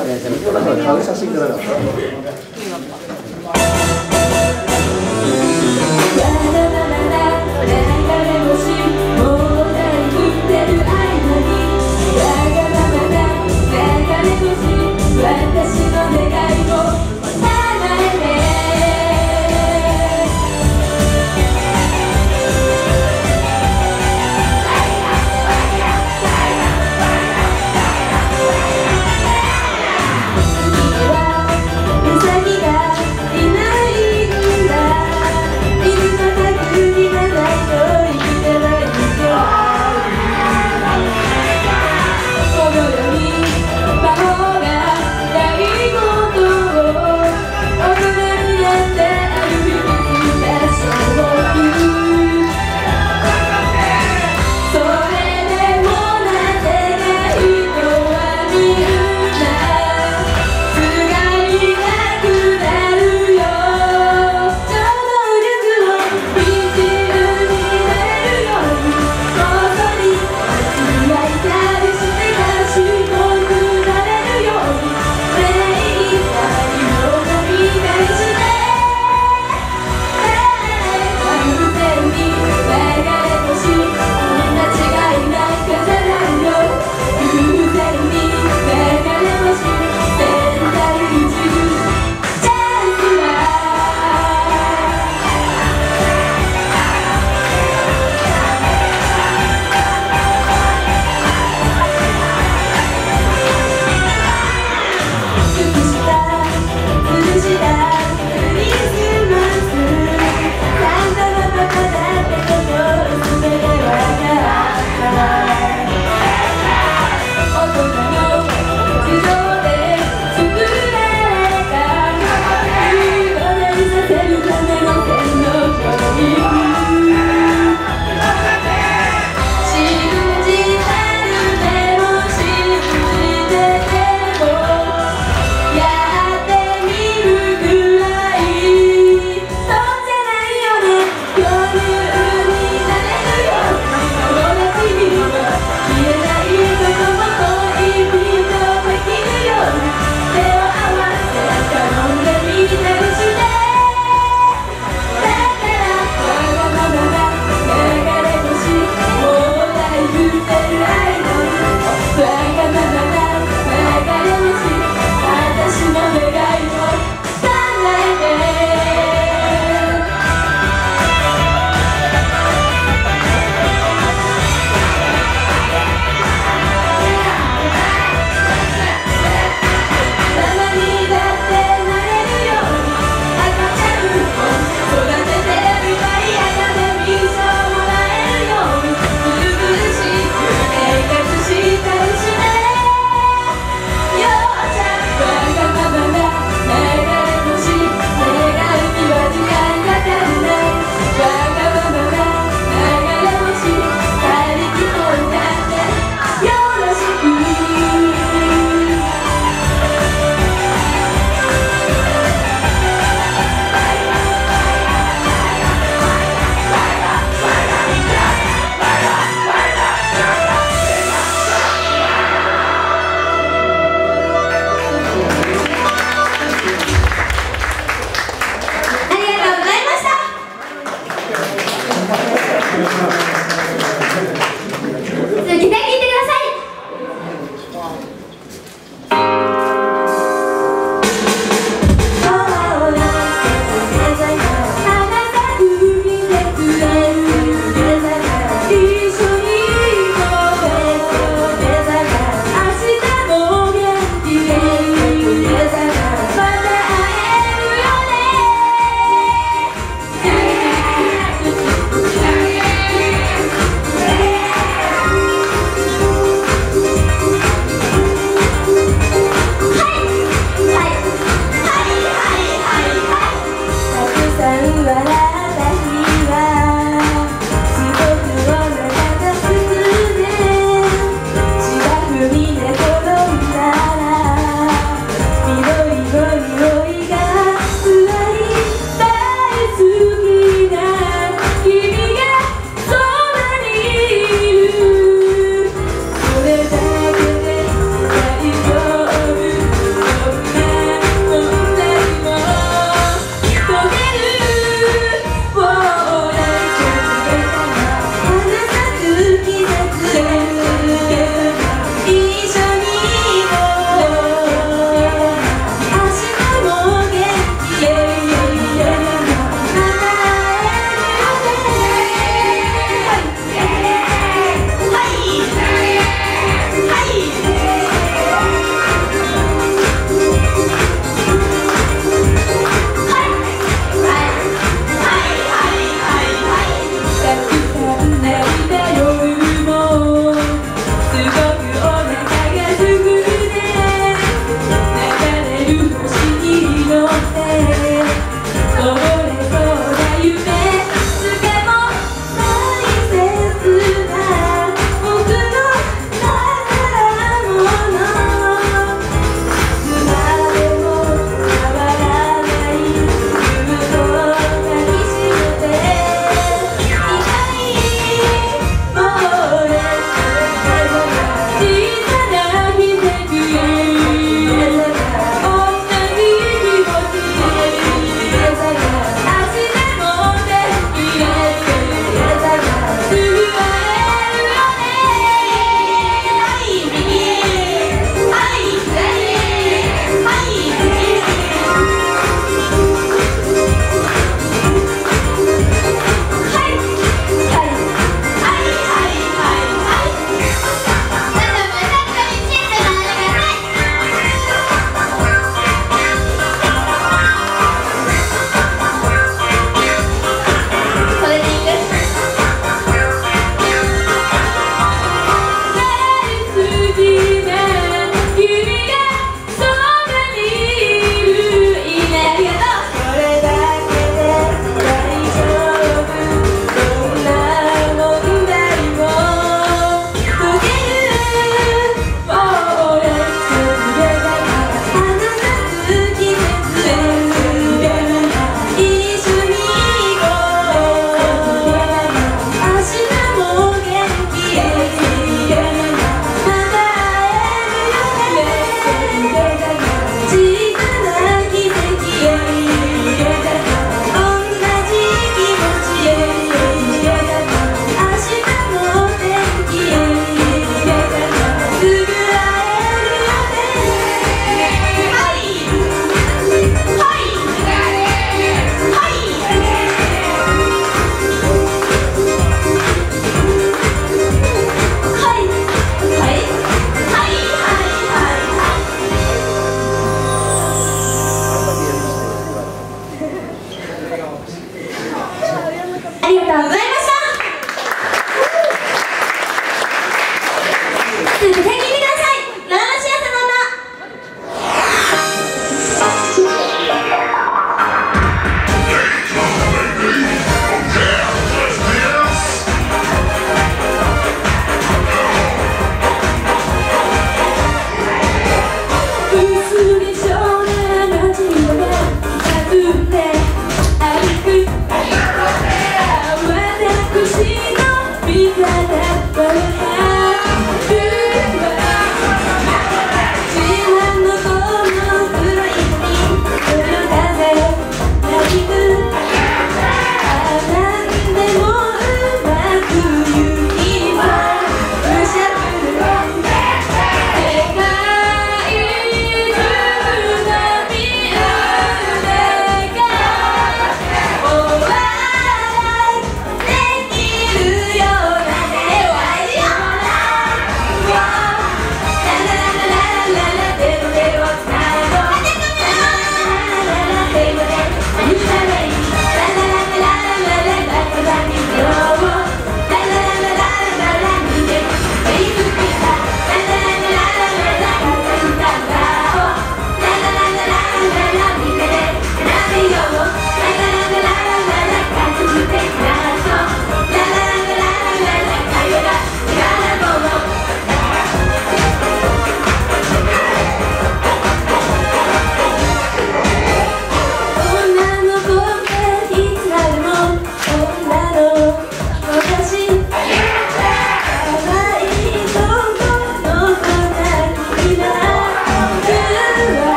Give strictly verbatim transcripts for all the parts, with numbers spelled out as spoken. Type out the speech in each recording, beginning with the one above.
ったね。今だから顔写真じゃなかった。 うさぎ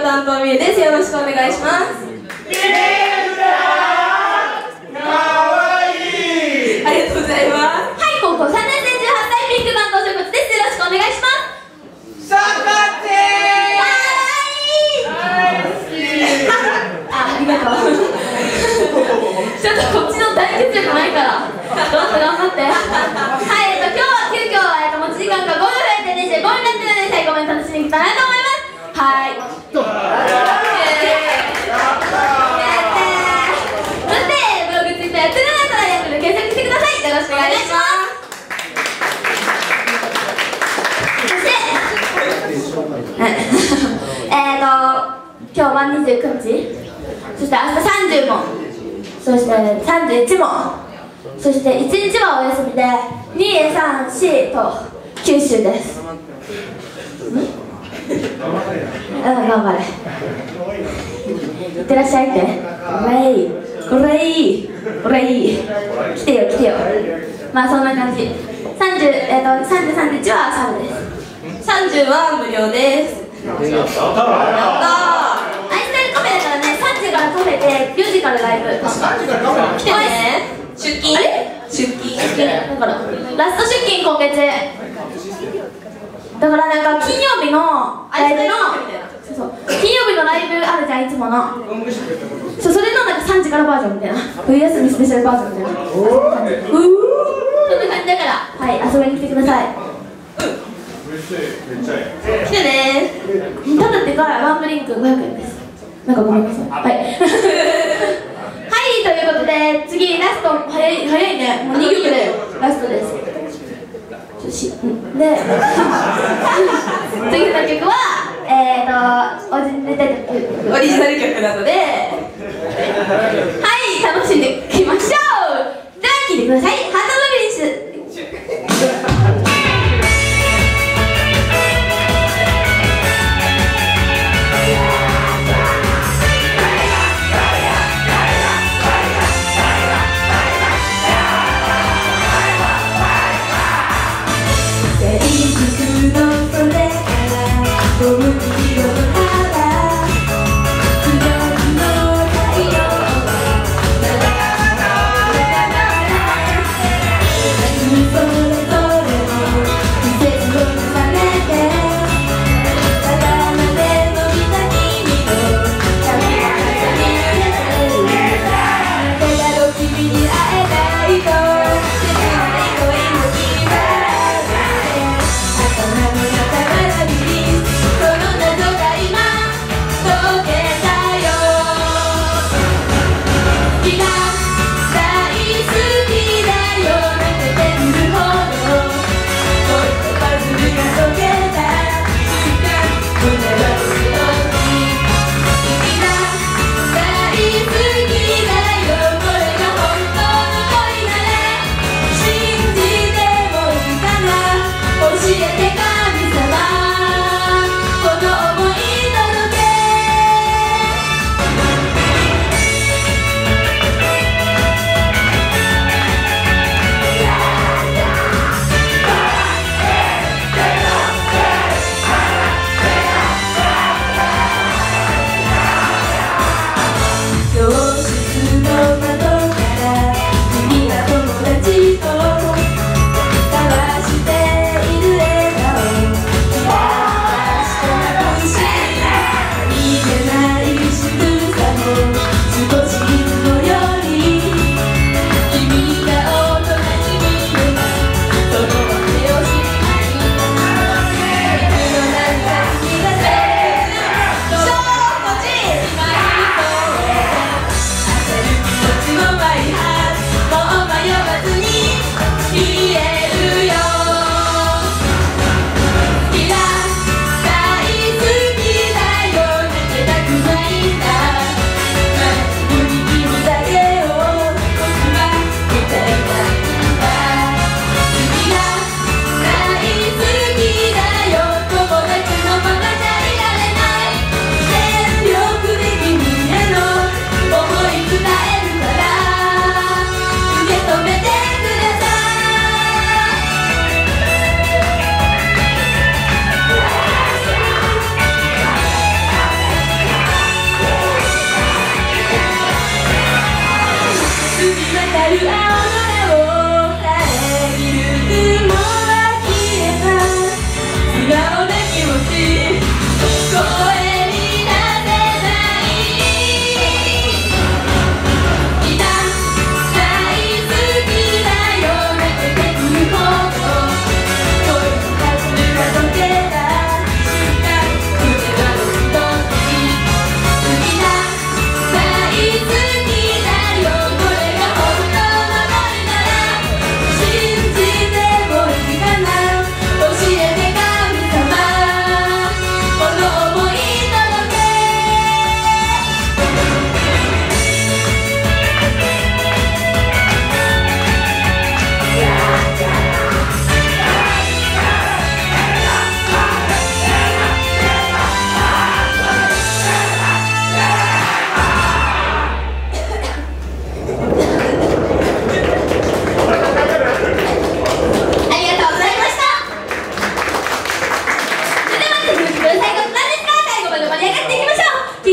担当みゆです。よろしくお願いします。ありがとうございます。はい、高校さんねん生じゅうはっさいピンク担当植物です。よろしくお願いします。さかてーあ、ありがとう。ちょっとこっちの大決力ないからもっと頑張って。はい、えっと今日は急遽、えっと、持ち時間がごふん増えてにじゅうごふんになってるので最後まで楽しんでいきたいなと思います。はい、そしてブログツイッターやってるのでヤフーで検索してください。よろしくお願いします。そしてえっと今日はにじゅうくにち、そして明日さんじゅうもん、そしてさんじゅういちもん、そしていちにちはお休みでに、さん、よんと九州です。うん、頑張れ。いってらっしゃいって。これいい、これいい、これいい。来てよ来てよ。まあそんな感じ。さんじゅう、えっとさんじゅう、さんじゅういちはサブです。さんじゅうは無料です。やったー。やったー。アイスタイルカフェだからね、さんじからカフェでよじからライブ。来てね。出勤。あれ？出勤。だからラスト出勤今月。だからなんか金曜日のライブの、そうそう金曜日のライブあるじゃんいつもの。そうそれのなんかさんじからバージョンみたいな。冬休みスペシャルバージョンみたいな。うー。そんな感じだからはい遊びに来てください。来てねー。ただってかワンドリンクごひゃくえんです。なんかごめんなさい。はい。はい、ということで次ラスト早い早いね。もうにきょくでラストです。しで次の曲はえーとオリジナル曲オリジナル曲なので、はい楽しんでいきましょう。では聴いてください。ハートのリリース。「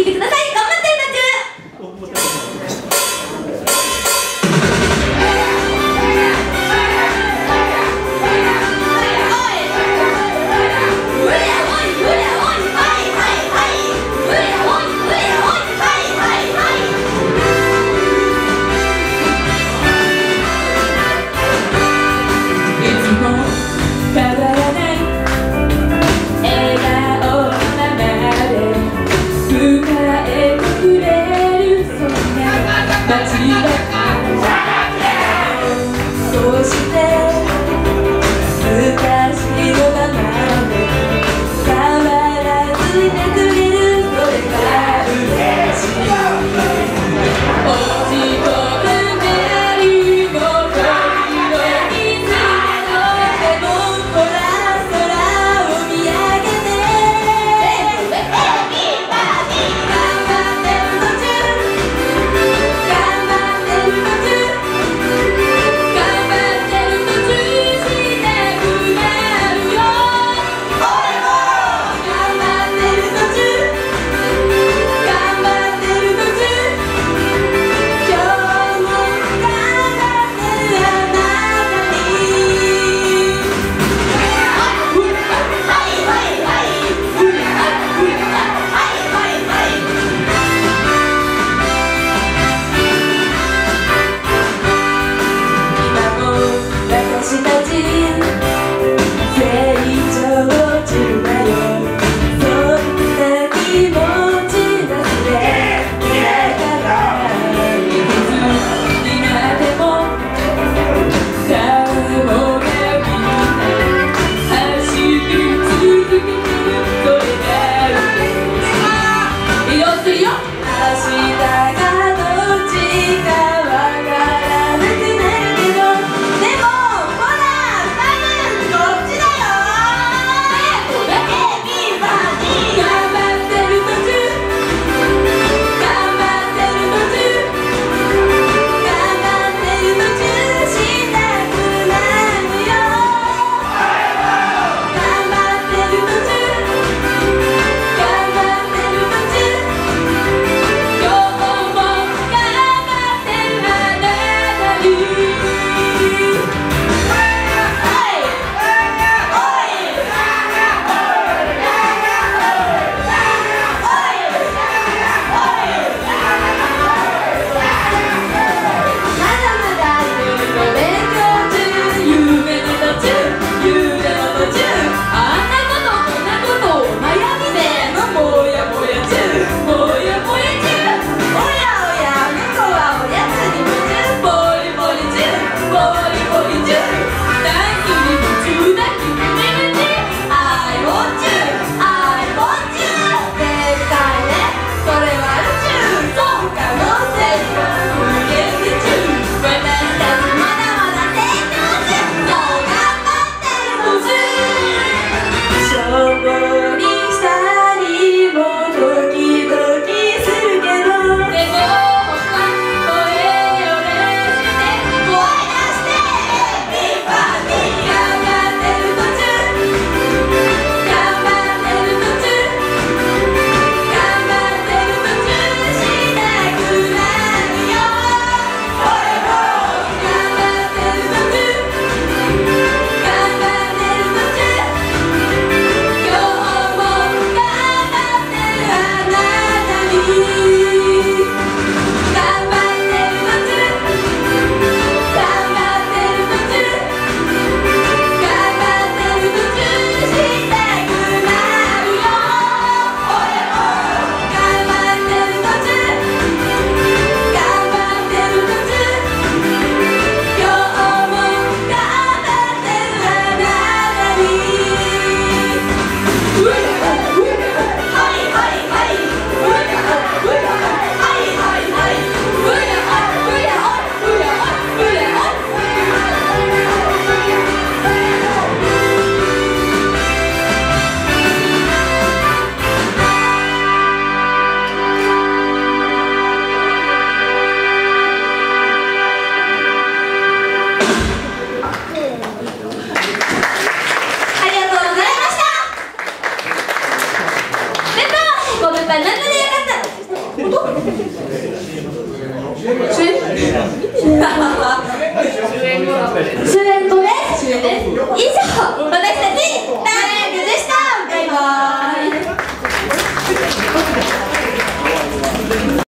聞いてください。